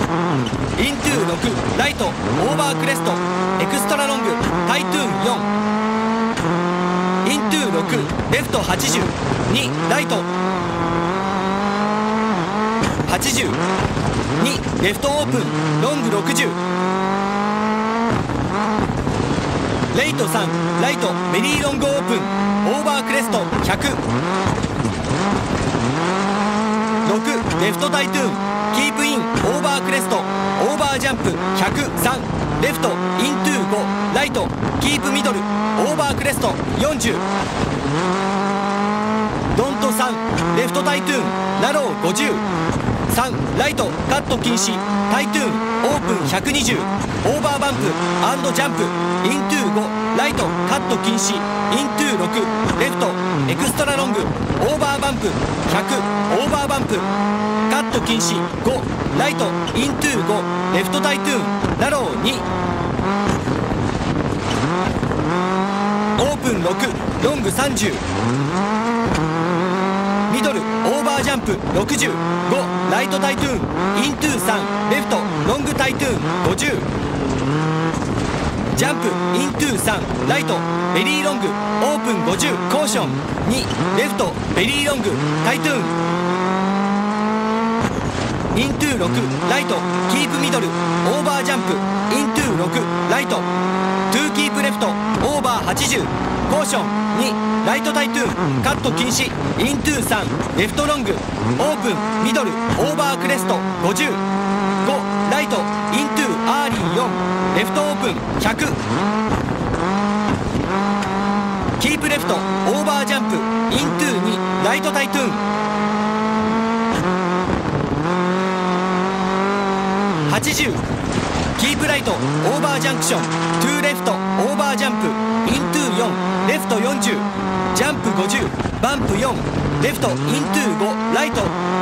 イントゥ6ライトオーバークレストエクストラロングタイトゥーン4イントゥ6レフト80 2ライト80 2レフトオープンロング60レイト3ライトベリーロングオープンオーバークレスト100 6レフトタイトゥーンキープインオーバークレストオーバージャンプ103レフトイントゥ5ライトキープミドルオーバークレスト40ドント3レフトタイトゥーンナロー50 3ライトカット禁止タイトゥーンオープン120オーバーバンプアンドジャンプイントゥ5ライトカット禁止イントゥ6レフトエクストラロングオーバーバンプ100オーバーバンプカット禁止5ライトイントゥ5レフトタイトゥーンナロー2オープン6ロング30ミドルオーバージャンプ65ライトタイトゥーンイントゥ3レフトロングタイトゥーン50ジャンプイントゥ3ライトベリーロングオープン50コーション2レフトベリーロングタイトゥーンイントゥ6ライトキープミドルオーバージャンプイントゥ6ライトトゥーキープレフトオーバー80コーション2ライトタイトゥーンカット禁止イントゥ3レフトロングオープンミドルオーバークレスト50 5ライトイントゥアーリー4レフトオープン100キープレフトオーバージャンプイントゥ2ライトタイトゥーン80キープライトオーバージャンクショントゥーレフトオーバージャンプイントゥ4レフト40ジャンプ50バンプ4レフトイントゥ5ライト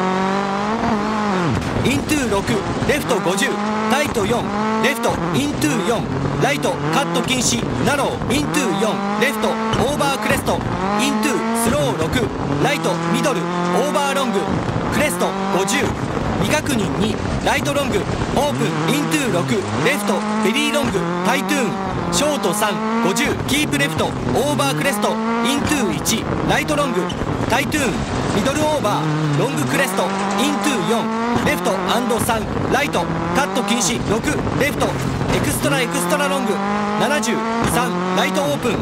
イントゥ6レフト50タイト4レフトイントゥ4ライトカット禁止ナローイントゥ4レフトオーバークレストイントゥスロー6ライトミドルオーバーロングクレスト50未確認2ライトロングオープンイントゥ6レフトベリーロングタイトゥーンショート350キープレフトオーバークレストイントゥ1ライトロングタイトゥーンミドルオーバーロングクレストイントゥ4レフト3ライトカット禁止6レフトエクストラロング73ライトオープン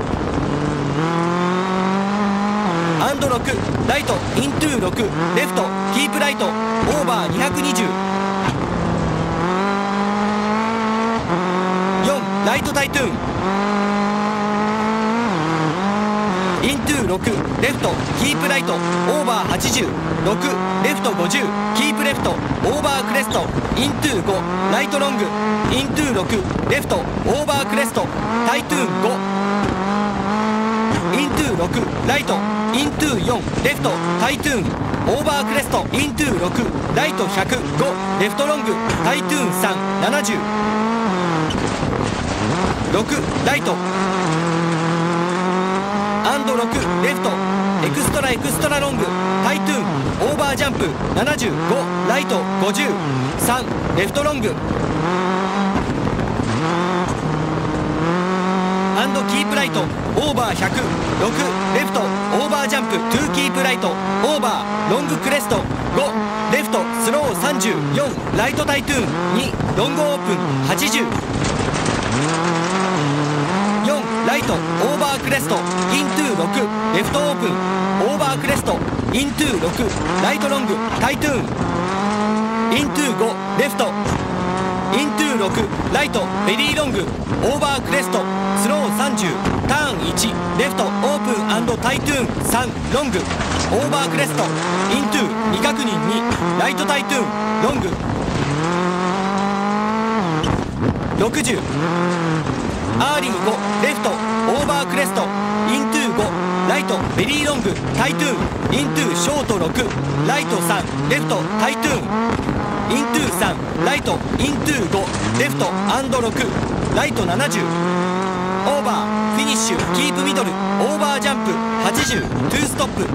アンド6ライトイントゥ6レフトキープライトオーバー220 4ライトタイトゥーンイントゥ6レフトキープライトオーバー80 6レフト50キープレフトオーバークレストイントゥ5ライトロングイントゥ6レフトオーバークレストタイトゥーン5イントゥ6ライトイントゥ4レフトタイトゥーンオーバークレストイントゥ6ライト105レフトロングタイトゥーン370 6ライトアンド6レフトエクストラロングタイトゥーンオーバージャンプ75ライト50 3レフトロングアンドキープライトオーバー100 6レフトオーバージャンプトゥーキープライトオーバーロングクレスト5レフトスロー34ライトタイトゥーン2ロングオープン80 4ライトオーバークレストイントゥ6レフトオープンオーバークレストイントゥ6ライトロングタイトゥーンイントゥ5レフトイントゥ6ライトベリーロングオーバークレストスロー30ターン1レフトオープン&タイトゥーン3ロングオーバークレストイントゥ未確認2ライトタイトゥーンロング60アーリー5レフトオーバークレストイントゥ5ライトベリーロングタイトゥーンイントゥショート6ライト3レフトタイトゥーンイントゥ3ライトイントゥ5レフト&6ライト70オーバーフィニッシュキープミドルオーバージャンプ80トゥーストップ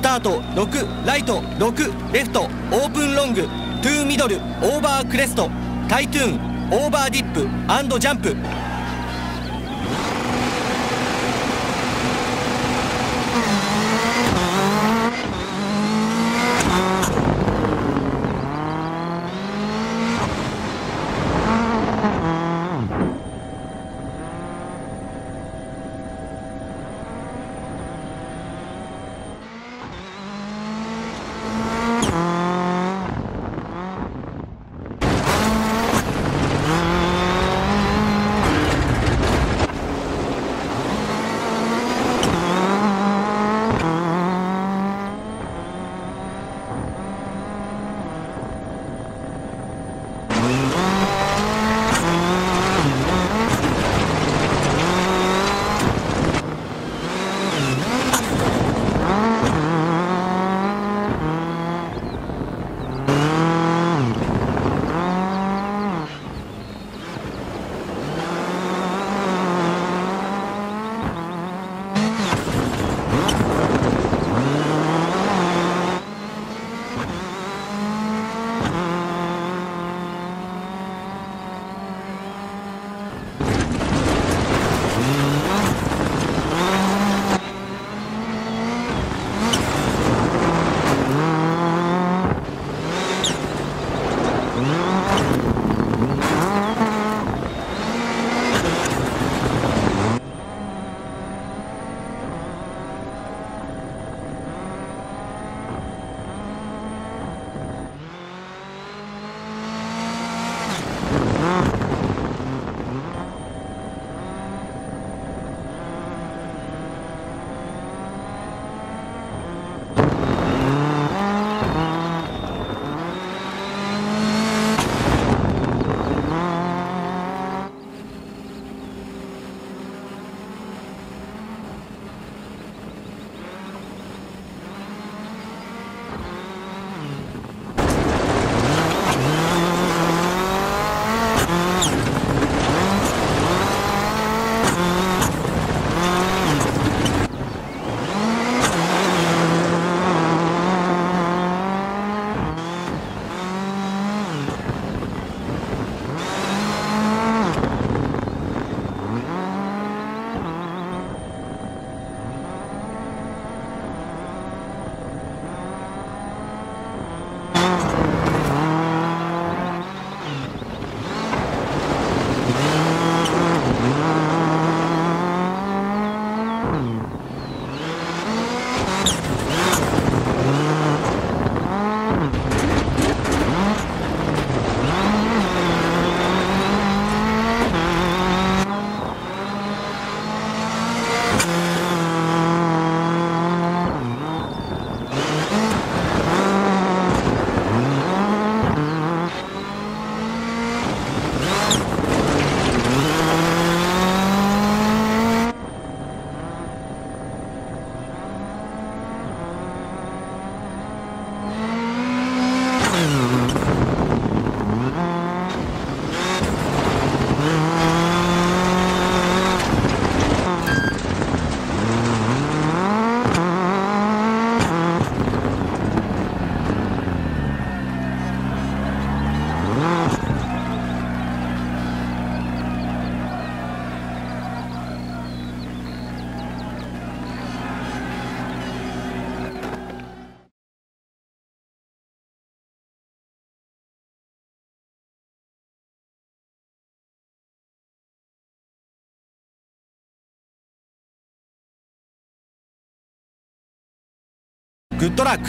タート6ライト6レフトオープンロングトゥーミドルオーバークレストタイトゥーンオーバーディップ&ジャンプ。グッドラック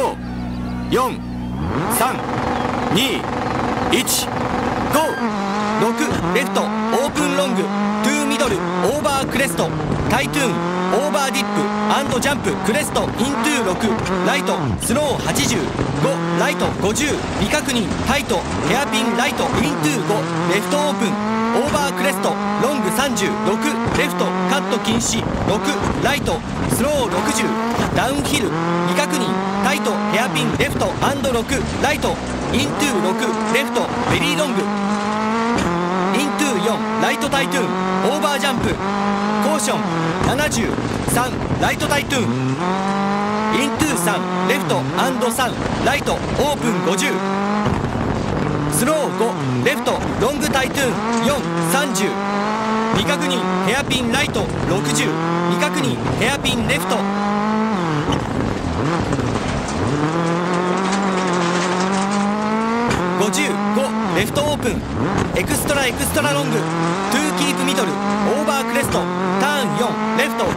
5、4、3、2、1、ゴー。6レフトオープンロングトゥーミドルオーバークレストタイトゥーンオーバーディップ&ジャンプクレストイントゥー6ライトスロー80、5ライト50未確認タイトヘアピンライトイントゥー5レフトオープンオーバークレストロング36レフトカット禁止6ライトスロー60ダウンヒル未確認タイトヘアピンレフト&6ライトイントゥー6レフトベリーロングイントゥー4ライトタイトゥーンオーバージャンプコーション73ライトタイトゥーンイントゥ3レフト3ライトオープン50スロー5レフトロングタイトゥーン430未確認ヘアピンライト60未確認ヘアピンレフト55レフトオープンエクストラロングトゥーキープミドルオーバークレストターン4レフト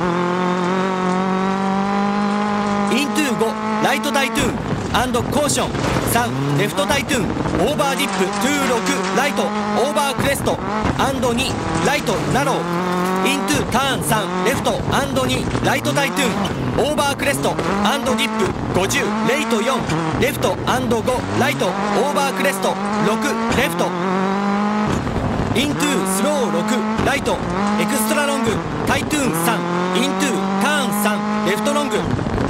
イントゥ5ライトタイトゥーンアンドコーション3レフトタイトゥーンオーバーディップトゥー6ライトオーバークレストアンド2ライトナローイントゥターン3レフトアンド2ライトタイトゥーンオーバークレストアンドディップ50レイト4レフトアンド5ライトオーバークレスト6レフトイントゥスロー6ライトエクストラロングタイトゥーン3イントゥターン3レフトロング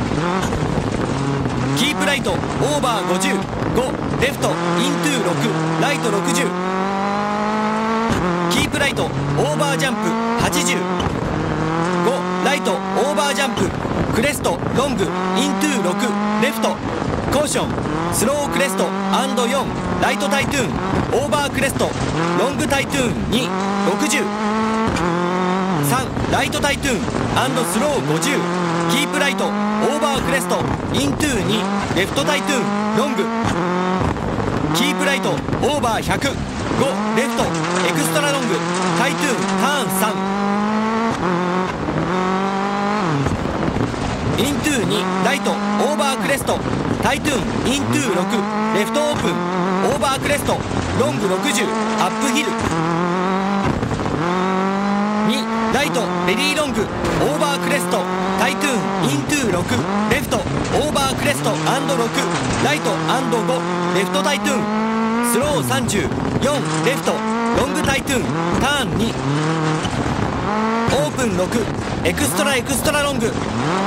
キープライトオーバー50 5レフトイントゥ6ライト60キープライトオーバージャンプ80 5ライトオーバージャンプクレストロングイントゥ6レフトコーションスロークレストアンド4ライトタイトゥーンオーバークレストロングタイトゥーン260 3ライトタイトゥーンアンドスロー50キープライトオーバークレストイントゥ2レフトタイトゥーンロングキープライトオーバー100 5レフトエクストラロングタイトゥーンターン3イントゥ2ライトオーバークレストタイトゥーンイントゥ6レフトオープンオーバークレストロング60アップヒル2ライトベリーロングオーバークレストタイトゥーンイントゥ6レフトオーバークレストアンド6ライトアンド5レフトタイトゥーンスロー30 4レフトロングタイトゥーンターン2オープン6エクストラロングイン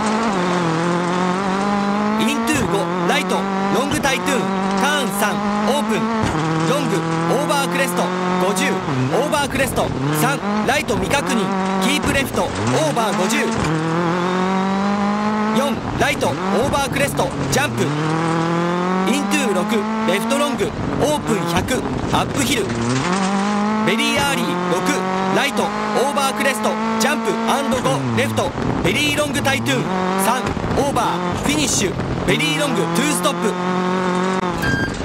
トゥ5ライトロングタイトゥーンターン3オープンロングオーバークレスト50オーバークレスト3ライト未確認キープレフトオーバー50 4ライトオーバークレストジャンプイントゥ6レフトロングオープン100アップヒルベリーアーリー6ライトオーバークレストジャンプ5レフトベリーロングタイトゥーン3オーバーフィニッシュベリーロング2ストップ